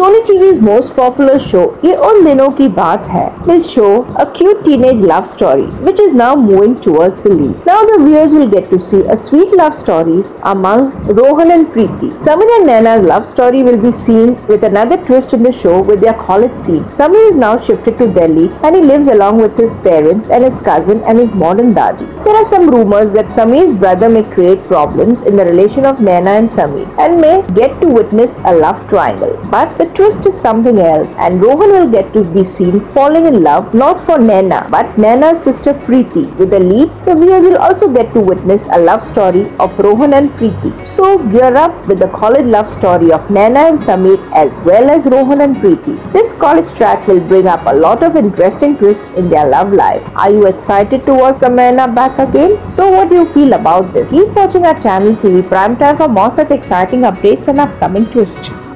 Sony TV's most popular show, Ye Un Dino Ki Baat Hai, will show a cute teenage love story, which is now moving towards the lead. Now the viewers will get to see a sweet love story among Rohan and Preeti. Samir and Naina's love story will be seen with another twist in the show with their college scene. Samir is now shifted to Delhi and he lives along with his parents and his cousin and his modern dadi. There are some rumors that Samir's brother may create problems in the relation of Naina and Samir and may get to witness a love triangle. But the twist is something else, and Rohan will get to be seen falling in love not for Naina but Naina's sister Preeti. With the lead, the viewers will also get to witness a love story of Rohan and Preeti. So gear up with the college love story of Naina and Samir as well as Rohan and Preeti. This college track will bring up a lot of interesting twists in their love life. Are you excited to watch Samir back again? So what do you feel about this? Keep watching our channel TV Prime Time for more such exciting updates and upcoming twists.